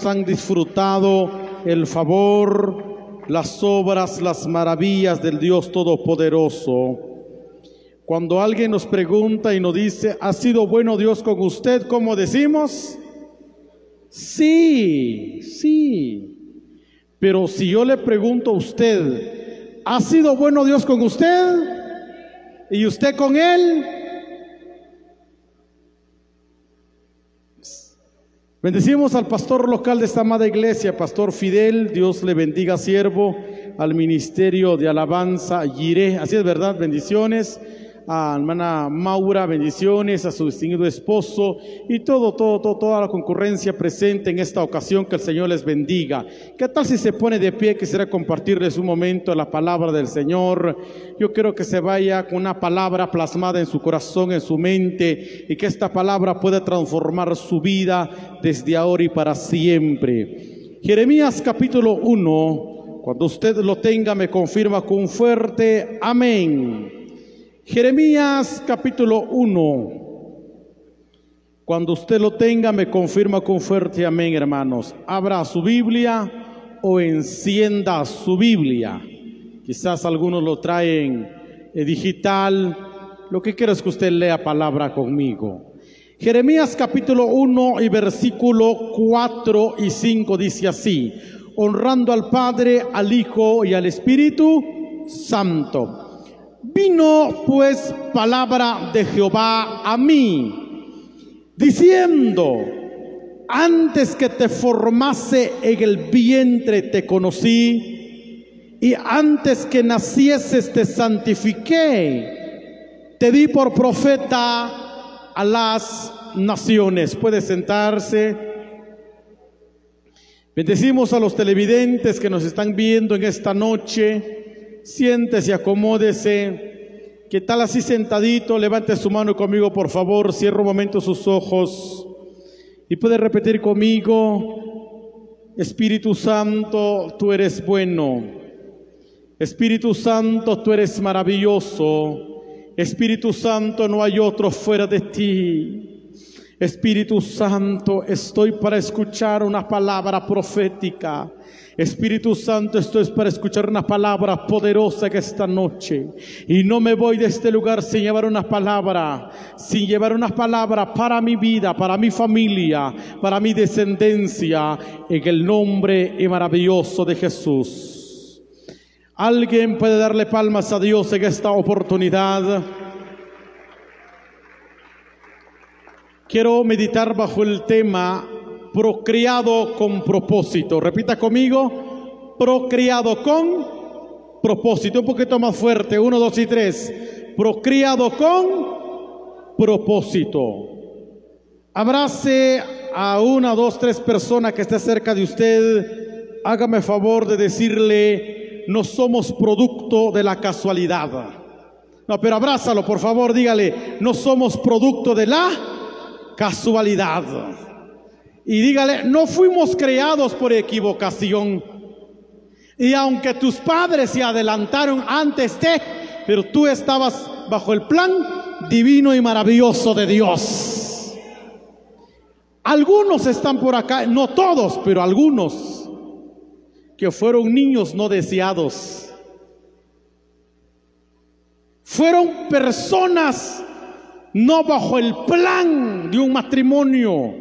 han disfrutado el favor, las obras, las maravillas del Dios Todopoderoso. Cuando alguien nos pregunta y nos dice, ¿ha sido bueno Dios con usted? ¿Cómo decimos? Sí, sí. Pero si yo le pregunto a usted, ¿ha sido bueno Dios con usted? ¿Y usted con Él? Bendecimos al pastor local de esta amada iglesia, Pastor Fidel. Dios le bendiga, siervo, al ministerio de alabanza Jireh. Así es, ¿verdad? Bendiciones. A hermana Maura, bendiciones, a su distinguido esposo y toda la concurrencia presente en esta ocasión. Que el Señor les bendiga. ¿Qué tal si se pone de pie? Quisiera compartirles un momento la palabra del Señor. Yo quiero que se vaya con una palabra plasmada en su corazón, en su mente, y que esta palabra pueda transformar su vida desde ahora y para siempre. Jeremías capítulo 1, cuando usted lo tenga me confirma con un fuerte amén. Jeremías capítulo 1. Cuando usted lo tenga me confirma con fuerte amén, hermanos. Abra su Biblia o encienda su Biblia. Quizás algunos lo traen digital. Lo que quiero es que usted lea palabra conmigo. Jeremías capítulo 1 y versículo 4 y 5 dice así: honrando al Padre, al Hijo y al Espíritu Santo. Vino pues palabra de Jehová a mí, diciendo: antes que te formase en el vientre te conocí, y antes que nacieses te santifiqué, te di por profeta a las naciones. Puede sentarse. Bendecimos a los televidentes que nos están viendo en esta noche. Siéntese, acomódese. ¿Qué tal así sentadito? Levante su mano conmigo, por favor. Cierra un momento sus ojos y puede repetir conmigo: Espíritu Santo, tú eres bueno. Espíritu Santo, tú eres maravilloso. Espíritu Santo, no hay otro fuera de ti. Espíritu Santo, estoy para escuchar una palabra profética. Espíritu Santo, esto es para escuchar una palabra poderosa que esta noche. Y no me voy de este lugar sin llevar una palabra, para mi vida, para mi familia, para mi descendencia, en el nombre maravilloso de Jesús. ¿Alguien puede darle palmas a Dios en esta oportunidad? Quiero meditar bajo el tema procreado con propósito. Repita conmigo: procreado con propósito. Un poquito más fuerte. 1, 2 y 3. Procreado con propósito. Abrace a 1, 2, 3 personas que esté cerca de usted. Hágame favor de decirle: no somos producto de la casualidad. No, pero abrázalo, por favor. Dígale: no somos producto de la casualidad. Y dígale: no fuimos creados por equivocación. Y aunque tus padres se adelantaron antes de, pero tú estabas bajo el plan divino y maravilloso de Dios. Algunos están por acá, no todos, pero algunos, que fueron niños no deseados. Fueron personas no bajo el plan de un matrimonio.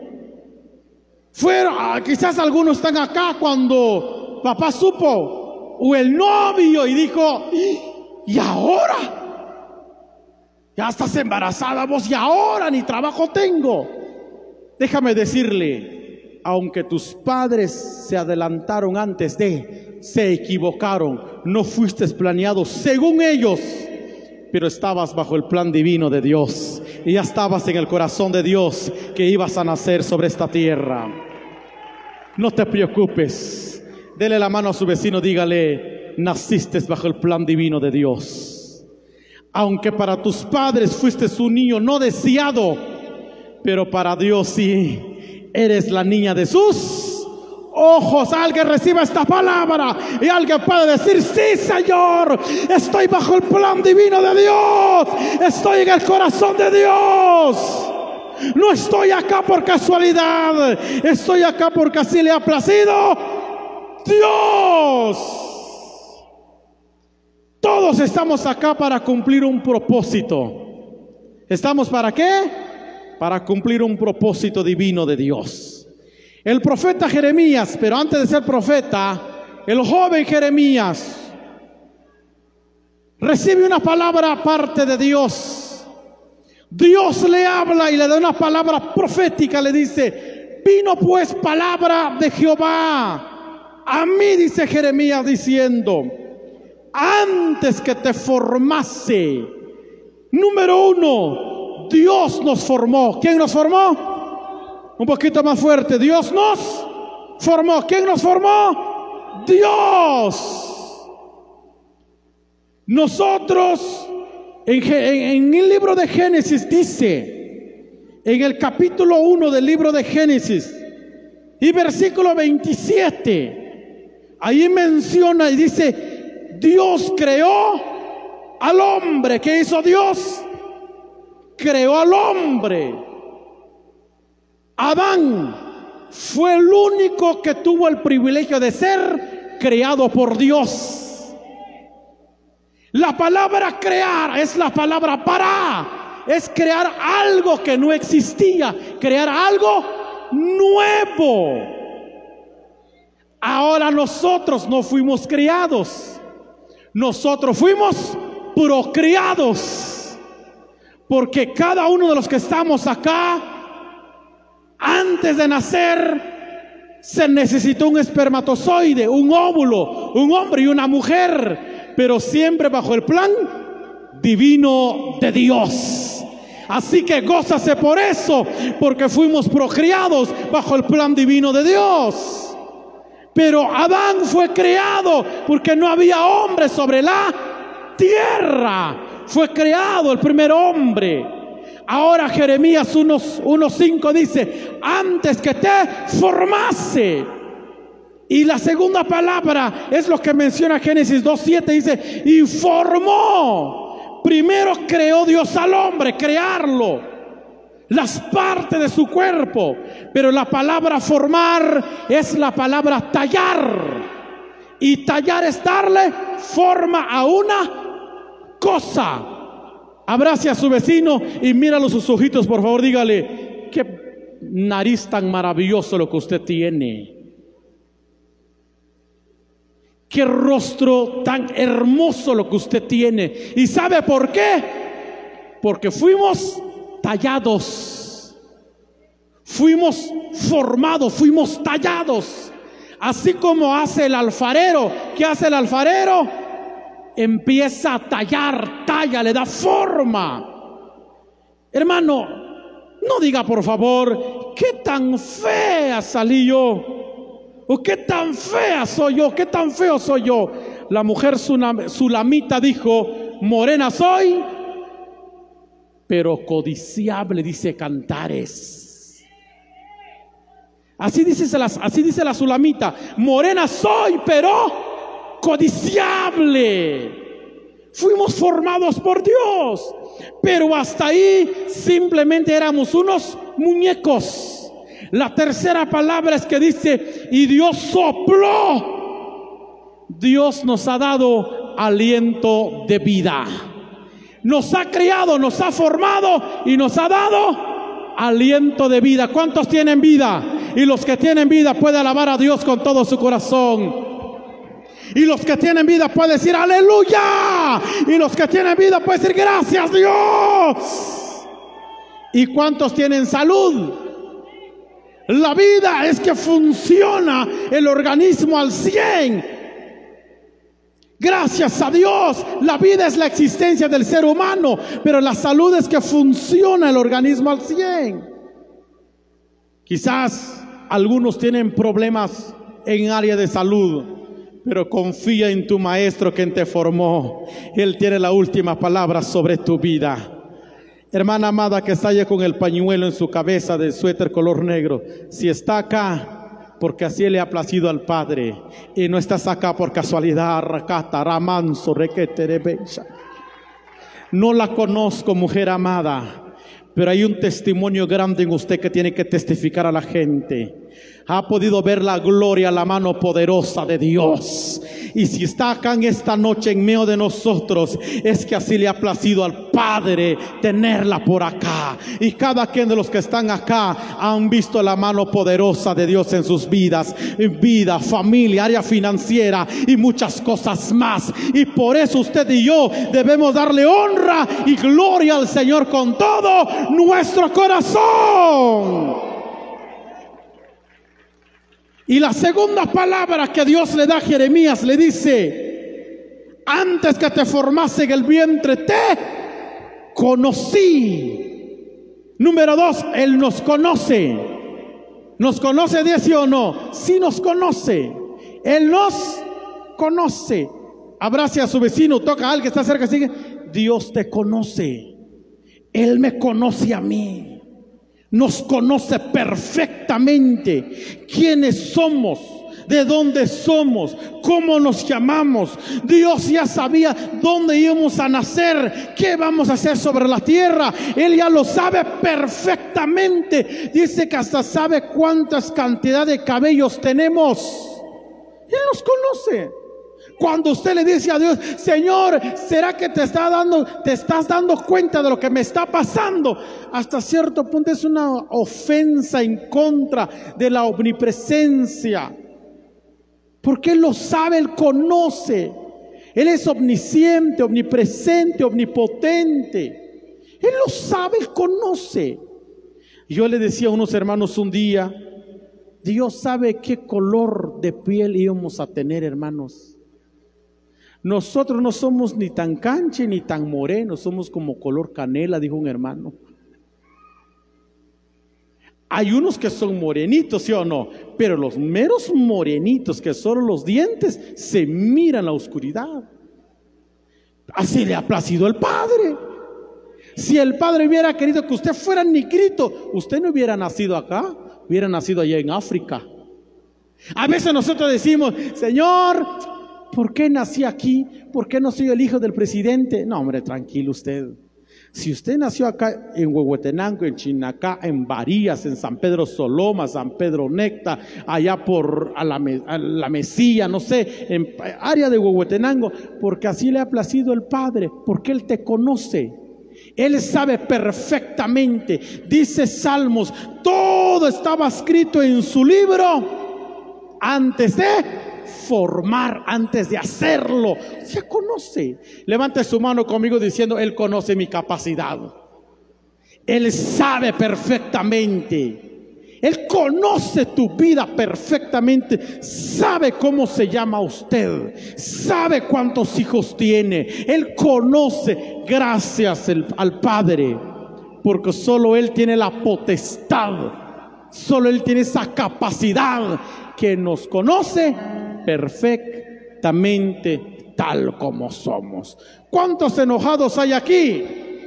Quizás algunos están acá cuando papá supo, o el novio, y dijo: ¿y ahora? Ya estás embarazada vos, y ahora ni trabajo tengo. Déjame decirle: aunque tus padres se adelantaron antes de, se equivocaron, no fuiste planeado según ellos, pero estabas bajo el plan divino de Dios, y ya estabas en el corazón de Dios que ibas a nacer sobre esta tierra. No te preocupes. Dele la mano a su vecino, dígale: naciste bajo el plan divino de Dios. Aunque para tus padres fuiste un niño no deseado, pero para Dios sí, eres la niña de sus ojos. Alguien reciba esta palabra y alguien puede decir: sí, Señor, estoy bajo el plan divino de Dios, estoy en el corazón de Dios. No estoy acá por casualidad. Estoy acá porque así le ha placido Dios. Todos estamos acá para cumplir un propósito. ¿Estamos para qué? Para cumplir un propósito divino de Dios. El profeta Jeremías, pero antes de ser profeta, el joven Jeremías recibe una palabra aparte de Dios. Dios le habla y le da una palabra profética. Le dice: vino pues palabra de Jehová a mí, dice Jeremías, diciendo: antes que te formase. Número uno, Dios nos formó. ¿Quién nos formó? Un poquito más fuerte. Dios nos formó. ¿Quién nos formó? Dios. Nosotros, en el libro de Génesis dice, en el capítulo 1 del libro de Génesis y versículo 27, ahí menciona y dice: Dios creó al hombre. ¿Qué hizo Dios? Creó al hombre. Adán fue el único que tuvo el privilegio de ser creado por Dios. La palabra crear es la palabra para. Es crear algo que no existía, crear algo nuevo. Ahora nosotros no fuimos criados, nosotros fuimos procreados, porque cada uno de los que estamos acá, antes de nacer, se necesitó un espermatozoide, un óvulo, un hombre y una mujer, pero siempre bajo el plan divino de Dios. Así que gózase por eso, porque fuimos procreados bajo el plan divino de Dios. Pero Adán fue creado porque no había hombre sobre la tierra. Fue creado el primer hombre. Ahora Jeremías 1:5 dice: antes que te formase. Y la segunda palabra es lo que menciona Génesis 2:7, dice: y formó. Primero creó Dios al hombre, crearlo, las partes de su cuerpo. Pero la palabra formar es la palabra tallar. Y tallar es darle forma a una cosa. Abrace a su vecino y míralo sus ojitos, por favor. Dígale: qué nariz tan maravilloso lo que usted tiene. Qué rostro tan hermoso lo que usted tiene. ¿Y sabe por qué? Porque fuimos tallados, fuimos formados, fuimos tallados. Así como hace el alfarero. ¿Qué hace el alfarero? Empieza a tallar, talla, le da forma. Hermano, no diga por favor: qué tan fea salí yo, o qué tan fea soy yo, qué tan feo soy yo. La mujer sulamita dijo: morena soy, pero codiciable, dice Cantares. Así dice la sulamita: morena soy, pero codiciable. Fuimos formados por Dios, pero hasta ahí simplemente éramos unos muñecos. La tercera palabra es que dice: y Dios sopló. Dios nos ha dado aliento de vida. Nos ha criado, nos ha formado y nos ha dado aliento de vida. ¿Cuántos tienen vida? Y los que tienen vida pueden alabar a Dios con todo su corazón. Y los que tienen vida pueden decir aleluya. Y los que tienen vida pueden decir gracias Dios. ¿Y cuántos tienen salud? La vida es que funciona el organismo al 100. Gracias a Dios, la vida es la existencia del ser humano, pero la salud es que funciona el organismo al 100. Quizás algunos tienen problemas en área de salud, pero confía en tu maestro quien te formó. Él tiene la última palabra sobre tu vida. Hermana amada que está allá con el pañuelo en su cabeza de suéter color negro, si está acá, porque así le ha placido al Padre, y no estás acá por casualidad. No la conozco, mujer amada, Pero hay un testimonio grande en usted que tiene que testificar a la gente. Ha podido ver la gloria, la mano poderosa de Dios. Y si está acá en esta noche en medio de nosotros, es que así le ha placido al Padre tenerla por acá. Y cada quien de los que están acá han visto la mano poderosa de Dios en sus vidas, en vida, familia, área financiera y muchas cosas más. Y por eso usted y yo debemos darle honra y gloria al Señor con todo nuestro corazón. Y la segunda palabra que Dios le da a Jeremías, le dice: antes que te formase en el vientre te conocí. Número 2, Él nos conoce. ¿Nos conoce, dice o no? Sí nos conoce. Él nos conoce. Abrace a su vecino, toca a alguien que está cerca, sigue: Dios te conoce. Él me conoce a mí. Nos conoce perfectamente quiénes somos, de dónde somos, cómo nos llamamos. Dios ya sabía dónde íbamos a nacer, qué vamos a hacer sobre la tierra. Él ya lo sabe perfectamente. Dice que hasta sabe cuántas cantidad de cabellos tenemos. Él nos conoce. Cuando usted le dice a Dios: Señor, ¿será que te estás dando cuenta de lo que me está pasando? Hasta cierto punto es una ofensa en contra de la omnipresencia. Porque Él lo sabe, Él conoce. Él es omnisciente, omnipresente, omnipotente. Él lo sabe, Él conoce. Yo le decía a unos hermanos un día: Dios sabe qué color de piel íbamos a tener, hermanos. Nosotros no somos ni tan canche ni tan morenos, somos como color canela, dijo un hermano. Hay unos que son morenitos, ¿sí o no? Pero los meros morenitos, que solo los dientes se miran en la oscuridad. Así le ha placido el Padre. Si el Padre hubiera querido que usted fuera negrito, usted no hubiera nacido acá, hubiera nacido allá en África. A veces nosotros decimos: Señor, ¿por qué nací aquí? ¿Por qué no soy el hijo del presidente? No, hombre, tranquilo usted. Si usted nació acá en Huehuetenango, en Chinacá, en Varías, en San Pedro Soloma, San Pedro Necta, allá por la Mesilla, no sé, en área de Huehuetenango, porque así le ha placido el Padre, porque Él te conoce. Él sabe perfectamente. Dice Salmos: todo estaba escrito en su libro antes de formar, antes de hacerlo. Se conoce. Levante su mano conmigo diciendo: Él conoce mi capacidad. Él sabe perfectamente. Él conoce tu vida perfectamente. Sabe cómo se llama usted. Sabe cuántos hijos tiene. Él conoce. Gracias al Padre, porque solo Él tiene la potestad. Solo Él tiene esa capacidad, que nos conoce perfectamente tal como somos. ¿Cuántos enojados hay aquí?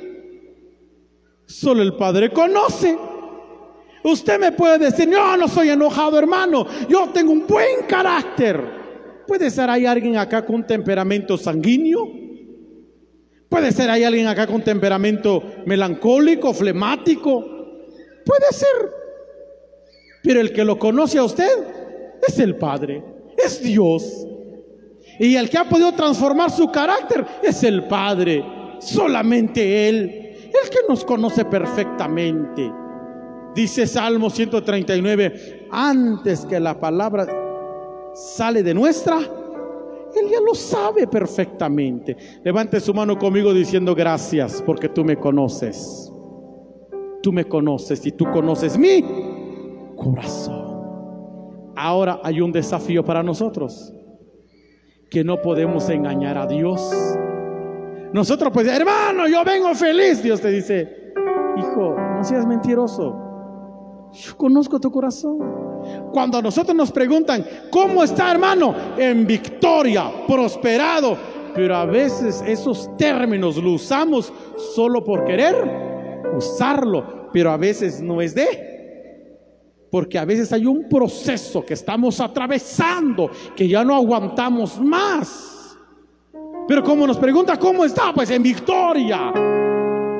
Solo el Padre conoce. Usted me puede decir: yo no soy enojado, hermano, yo tengo un buen carácter. Puede ser hay alguien acá con temperamento sanguíneo. Puede ser hay alguien acá con temperamento melancólico, flemático. Puede ser. Pero el que lo conoce a usted es el Padre, es Dios. Y el que ha podido transformar su carácter es el Padre. Solamente Él, el que nos conoce perfectamente. Dice Salmo 139: antes que la palabra sale de nuestra, Él ya lo sabe perfectamente. Levante su mano conmigo diciendo: gracias, porque tú me conoces. Tú me conoces y tú conoces mi corazón. Ahora hay un desafío para nosotros, que no podemos engañar a Dios. Nosotros pues: hermano, yo vengo feliz. Dios te dice: hijo, no seas mentiroso. Yo conozco tu corazón. Cuando a nosotros nos preguntan: ¿cómo está, hermano? En victoria, prosperado. Pero a veces esos términos los usamos solo por querer usarlo, pero a veces no es porque a veces hay un proceso que estamos atravesando, que ya no aguantamos más. Pero como nos pregunta: ¿cómo está? Pues en victoria.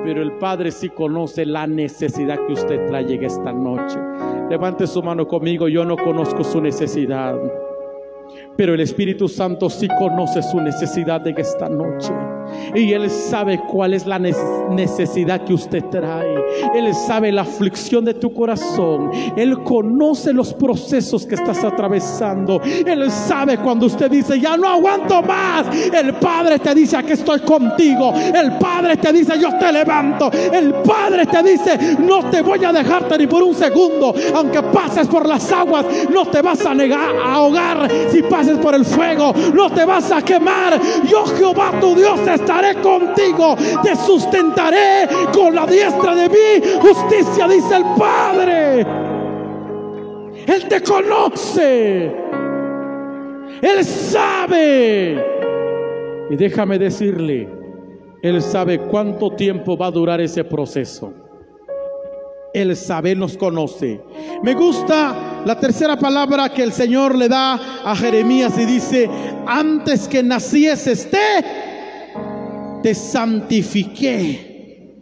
Pero el Padre sí conoce la necesidad que usted trae en esta noche. Levante su mano conmigo. Yo no conozco su necesidad, pero el Espíritu Santo sí conoce su necesidad en esta noche. Y Él sabe cuál es la necesidad que usted trae. Él sabe la aflicción de tu corazón. Él conoce los procesos que estás atravesando. Él sabe cuando usted dice: ya no aguanto más. El Padre te dice: aquí estoy contigo. El Padre te dice: yo te levanto. El Padre te dice: no te voy a dejarte ni por un segundo. Aunque pases por las aguas, no te vas a ahogar. Si pases por el fuego, no te vas a quemar. Yo, Jehová tu Dios, estaré contigo, te sustentaré con la diestra de mi justicia, dice el Padre. Él te conoce, Él sabe. Y déjame decirle, Él sabe cuánto tiempo va a durar ese proceso. Él sabe, Él nos conoce. Me gusta la tercera palabra que el Señor le da a Jeremías y dice: antes que nacieses te santifiqué.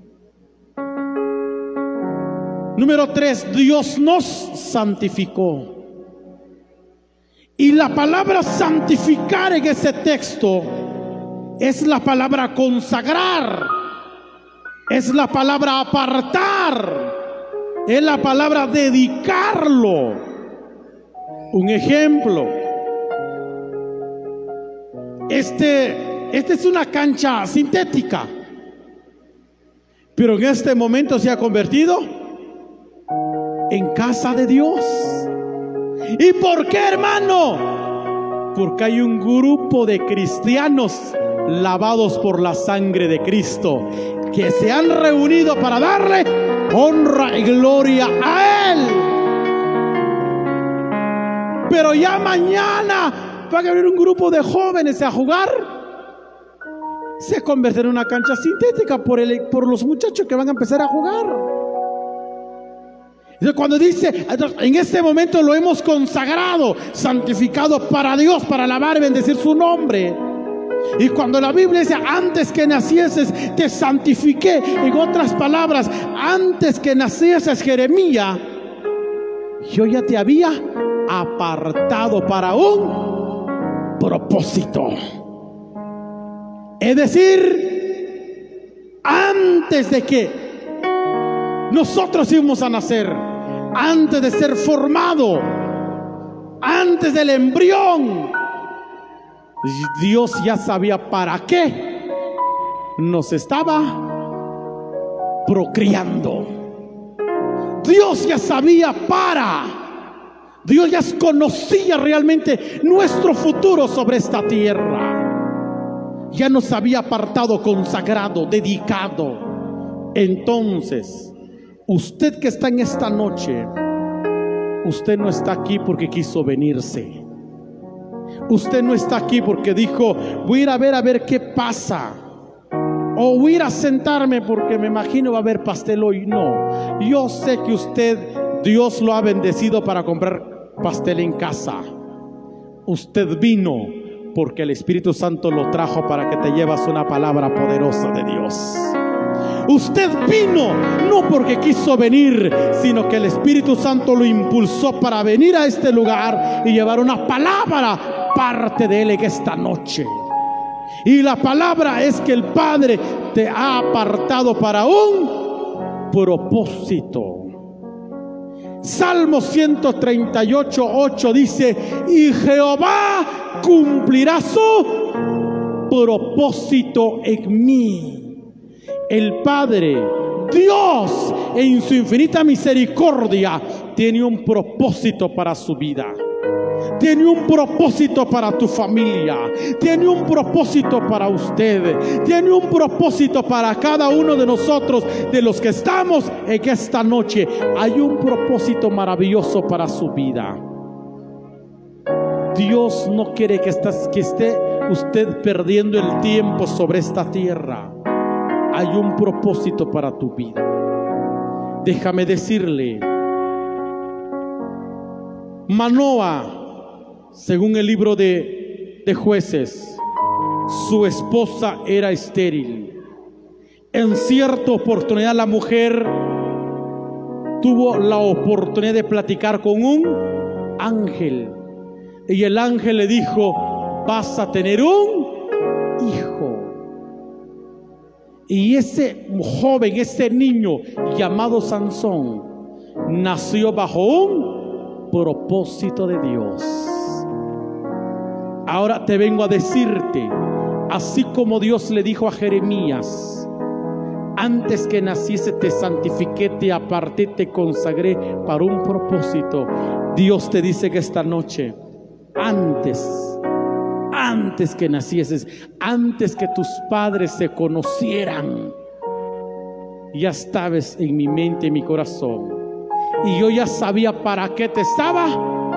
Número 3, Dios nos santificó. Y la palabra santificar en ese texto es la palabra consagrar, es la palabra apartar, es la palabra dedicarlo. Un ejemplo: esta es una cancha sintética, pero en este momento se ha convertido en casa de Dios. ¿Y por qué, hermano? Porque hay un grupo de cristianos lavados por la sangre de Cristo que se han reunido para darle honra y gloria a Él. Pero ya mañana va a haber un grupo de jóvenes a jugar. Se convierte en una cancha sintética por los muchachos que van a empezar a jugar. Cuando dice: en este momento lo hemos consagrado, santificado para Dios, para alabar y bendecir su nombre. Y cuando la Biblia dice: antes que nacieses te santifiqué, en otras palabras, antes que nacieses, Jeremías, yo ya te había apartado para un propósito. Es decir, antes de que nosotros íbamos a nacer, antes de ser formado, antes del embrión, Dios ya sabía para qué nos estaba procreando. Dios ya sabía Dios ya conocía realmente nuestro futuro sobre esta tierra. Ya nos había apartado, consagrado, dedicado. Entonces, usted que está en esta noche, usted no está aquí porque quiso venirse. Usted no está aquí porque dijo: voy a ir a ver qué pasa, o voy a ir a sentarme porque me imagino va a haber pastel hoy. No, yo sé que usted, Dios lo ha bendecido para comprar pastel en casa. Usted vino porque el Espíritu Santo lo trajo para que te llevas una palabra poderosa de Dios. Usted vino no porque quiso venir, sino que el Espíritu Santo lo impulsó para venir a este lugar y llevar una palabra, parte de Él, en esta noche. Y la palabra es que el Padre te ha apartado para un propósito. Salmo 138:8 dice: y Jehová cumplirá su propósito en mí. El Padre, Dios, en su infinita misericordia, tiene un propósito para su vida. Tiene un propósito para tu familia. Tiene un propósito para usted. Tiene un propósito para cada uno de nosotros, de los que estamos en esta noche. Hay un propósito maravilloso para su vida. Dios no quiere que esté usted perdiendo el tiempo sobre esta tierra. Hay un propósito para tu vida. Déjame decirle, Manoah, según el libro de Jueces, su esposa era estéril. En cierta oportunidad la mujer tuvo la oportunidad de platicar con un ángel. Y el ángel le dijo: vas a tener un hijo. Y ese joven, ese niño llamado Sansón, nació bajo un propósito de Dios. Ahora te vengo a decirte, así como Dios le dijo a Jeremías: antes que naciese te santifiqué, te aparté, te consagré para un propósito. Dios te dice que esta noche, antes que nacieses, antes que tus padres se conocieran, ya estabas en mi mente y mi corazón. Y yo ya sabía para qué te estaba.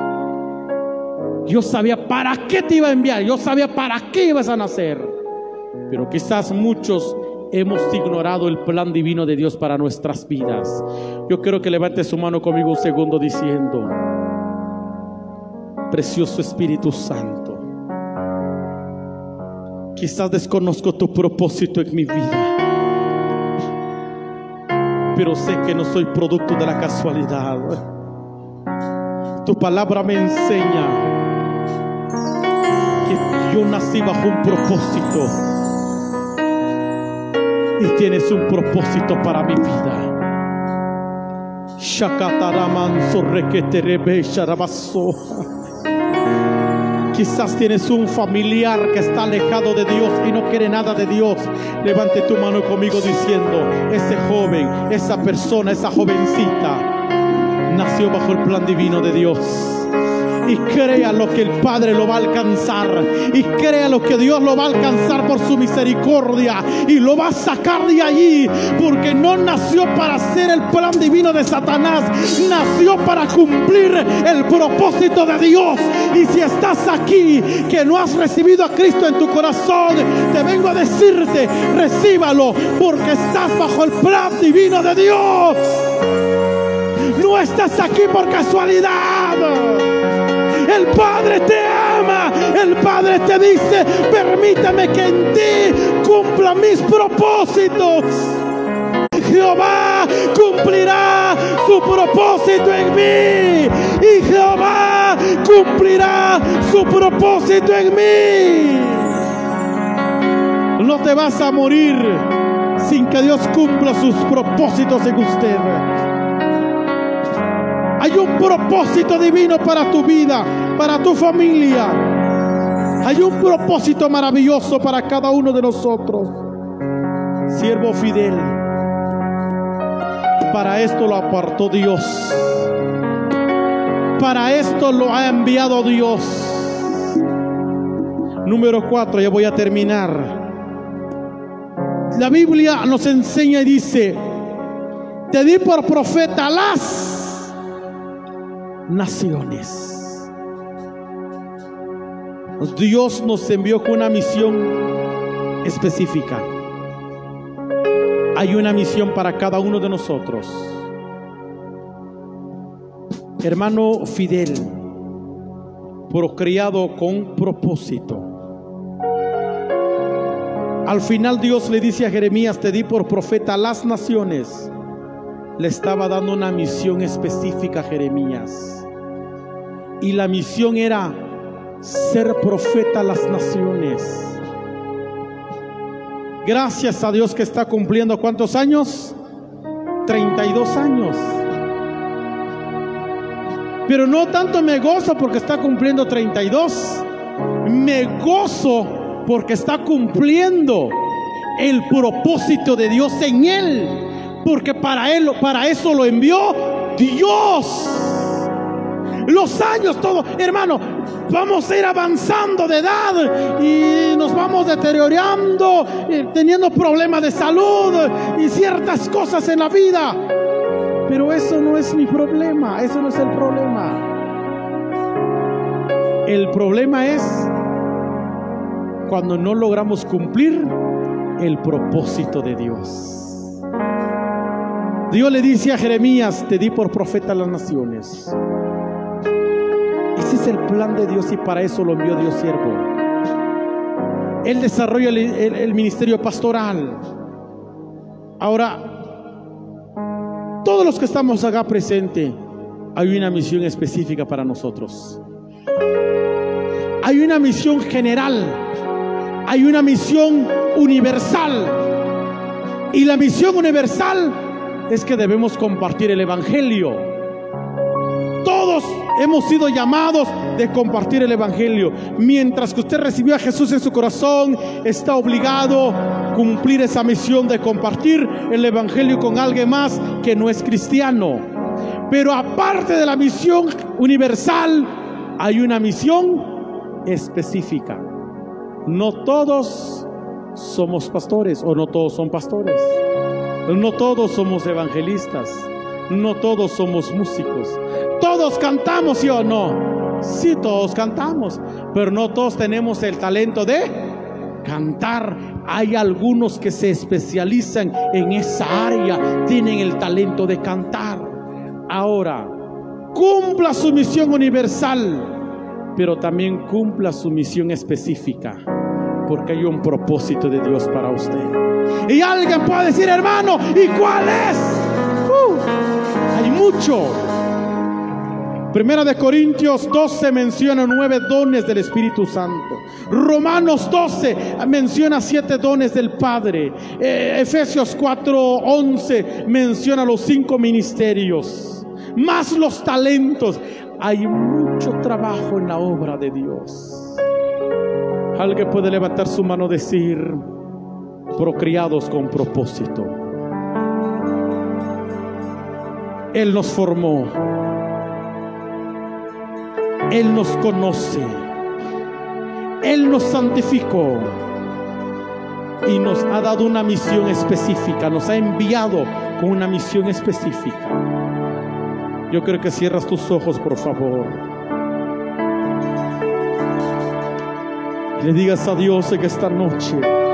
Yo sabía para qué te iba a enviar. Yo sabía para qué ibas a nacer. Pero quizás muchos hemos ignorado el plan divino de Dios para nuestras vidas. Yo quiero que levante su mano conmigo un segundo diciendo: precioso Espíritu Santo, quizás desconozco tu propósito en mi vida, pero sé que no soy producto de la casualidad. Tu palabra me enseña que yo nací bajo un propósito y tienes un propósito para mi vida. Quizás tienes un familiar que está alejado de Dios y no quiere nada de Dios. Levante tu mano conmigo diciendo: ese joven, esa persona, esa jovencita nació bajo el plan divino de Dios. Y créalo que el Padre lo va a alcanzar. Y créalo que Dios lo va a alcanzar por su misericordia. Y lo va a sacar de allí. Porque no nació para hacer el plan divino de Satanás. Nació para cumplir el propósito de Dios. Y si estás aquí que no has recibido a Cristo en tu corazón, te vengo a decirte: recíbalo, porque estás bajo el plan divino de Dios. No estás aquí por casualidad. El Padre te ama. El Padre te dice: permítame que en ti cumpla mis propósitos. Jehová cumplirá su propósito en mí. Y Jehová cumplirá su propósito en mí. No te vas a morir sin que Dios cumpla sus propósitos en usted. Hay un propósito divino para tu vida, para tu familia. Hay un propósito maravilloso para cada uno de nosotros. Siervo fiel, para esto lo apartó Dios. Para esto lo ha enviado Dios. Número 4, ya voy a terminar. La Biblia nos enseña y dice: te di por profeta a las naciones. Dios nos envió con una misión específica. Hay una misión para cada uno de nosotros. Hermano Fidel, procreado con propósito. Al final Dios le dice a Jeremías: te di por profeta a las naciones. Le estaba dando una misión específica a Jeremías. Y la misión era ser profeta a las naciones. Gracias a Dios que está cumpliendo ¿cuántos años? 32 años. Pero no tanto me gozo porque está cumpliendo 32. Me gozo porque está cumpliendo el propósito de Dios en él. Porque para eso lo envió Dios. Los años, todo, hermano, vamos a ir avanzando de edad y nos vamos deteriorando, teniendo problemas de salud y ciertas cosas en la vida. Pero eso no es mi problema, eso no es el problema. El problema es cuando no logramos cumplir el propósito de Dios. Dios le dice a Jeremías: te di por profeta a las naciones. Ese es el plan de Dios y para eso lo envió Dios siervo. Él desarrolla el ministerio pastoral. Ahora, todos los que estamos acá presentes, hay una misión específica para nosotros. Hay una misión general, hay una misión universal. Y la misión universal es que debemos compartir el Evangelio. Todos hemos sido llamados de compartir el Evangelio. Mientras que usted recibió a Jesús en su corazón, está obligado a cumplir esa misión de compartir el Evangelio con alguien más que no es cristiano. Pero aparte de la misión universal, hay una misión específica. No todos somos pastores, o no todos son pastores. No todos somos evangelistas. No todos somos músicos. Todos cantamos, ¿sí o no? Sí, todos cantamos, pero no todos tenemos el talento de cantar. Hay algunos que se especializan en esa área, tienen el talento de cantar. Ahora, cumpla su misión universal, pero también cumpla su misión específica, porque hay un propósito de Dios para usted. Y alguien puede decir, hermano, ¿y cuál es? Hay mucho. Primera de Corintios 12 menciona 9 dones del Espíritu Santo. Romanos 12 menciona 7 dones del Padre. Efesios 4:11 menciona los 5 ministerios, más los talentos. Hay mucho trabajo en la obra de Dios. Alguien puede levantar su mano y decir, procriados con propósito. Él nos formó, Él nos conoce, Él nos santificó y nos ha dado una misión específica, nos ha enviado con una misión específica. Yo creo que cierras tus ojos, por favor, y le digas a Dios en esta noche: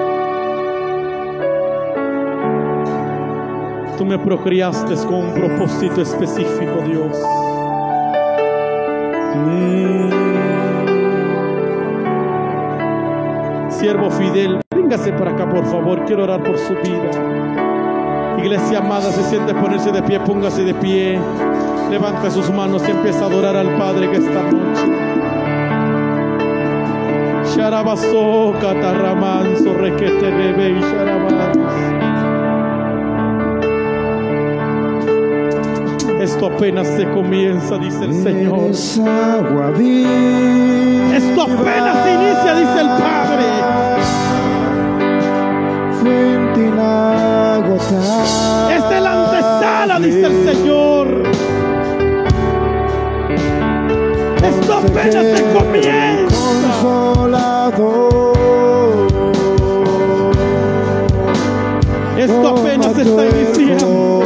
tú me procreaste con un propósito específico, Dios. Siervo Fidel, véngase para acá, por favor. Quiero orar por su vida. Iglesia amada, se siente ponerse de pie, póngase de pie. Levanta sus manos y empieza a adorar al Padre que esta noche. Sharabaso, catarramanso, requete bebé y sharabas. Esto apenas se comienza, dice el Señor. Esto apenas se inicia, dice el Padre. Esta es la antesala, dice el Señor. Esto apenas se comienza. Esto apenas se está iniciando.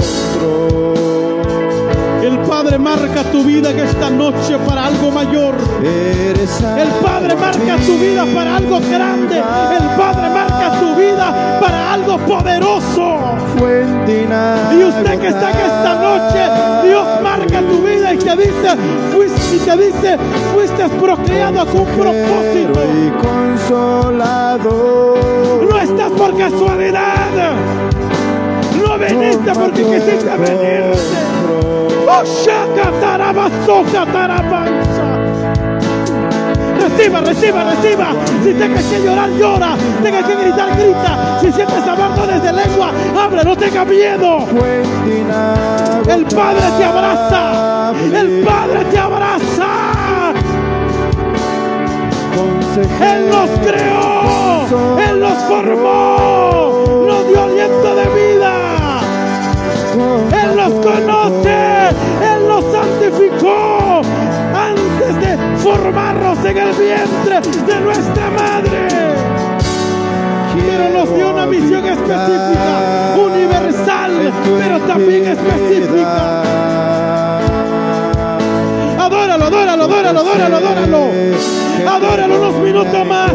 El Padre marca tu vida en esta noche para algo mayor. El Padre marca tu vida para algo grande. El Padre marca tu vida para algo poderoso. Y usted que está en esta noche, Dios marca tu vida y te dice, fuiste procreado con un propósito. No estás por casualidad. No viniste porque quisiste venir. Reciba. Si tenga que llorar, llora. Tenga que gritar, grita. Si sientes hablando desde lengua, habla, no tenga miedo. El Padre te abraza. El Padre te abraza. Él nos creó. Él nos formó. Nos dio aliento de vida. Él nos conoce, Él nos santificó antes de formarnos en el vientre de nuestra madre. Pero nos dio una misión específica, universal, pero también específica. Adóralo. Adóralo unos minutos más.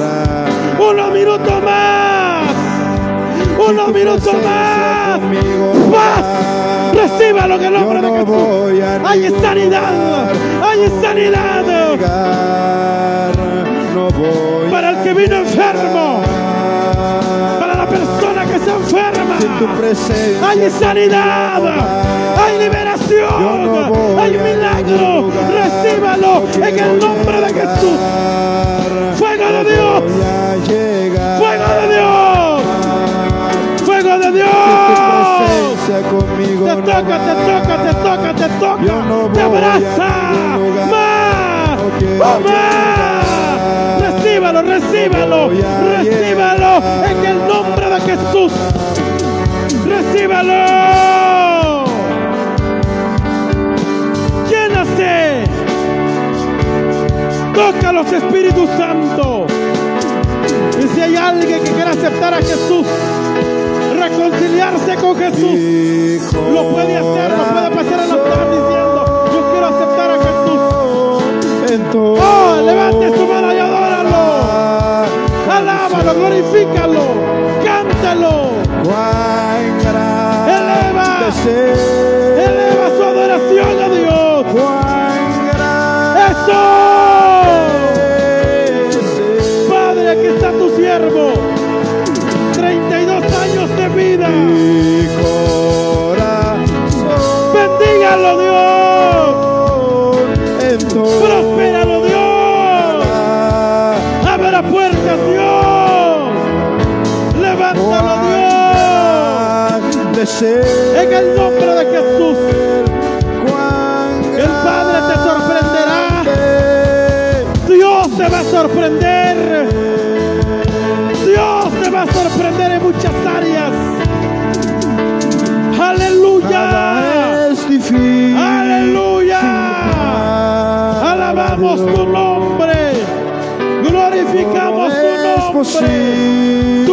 Unos minutos más. Paz. Recíbalo en el nombre de Jesús. Hay sanidad. Para el que vino enfermo. Para la persona que se enferma. tu presencia hay sanidad, hay liberación, hay milagro. Recíbalo en el nombre de Jesús. Fuego de Dios, fuego de Dios, fuego de Dios. Conmigo te toca, te toca, te toca, te toca, te abraza. Más, más. Recíbalo, recíbalo, recíbalo en el nombre de Jesús. Recíbalo. Llénase. Toca a los Espíritus Santos. Y si hay alguien que quiera aceptar a Jesús, reconciliarse con Jesús, lo puede hacer, lo puede pasar a los lados diciendo: yo quiero aceptar a Jesús. Oh, levante su mano y adóralo, alábalo, glorifícalo, cántalo, eleva su adoración a Dios. Eso. Padre, aquí está tu siervo, 32 años de vida. Bendígalo, Dios. Prospéralo, Dios. Abra puertas, Dios. Levántalo, Dios. En el nombre de Jesús. El Padre te sorprenderá. Dios te va a sorprender. Dios te va a sorprender en muchas áreas. Aleluya. Aleluya. Alabamos tu nombre. Glorificamos tu nombre.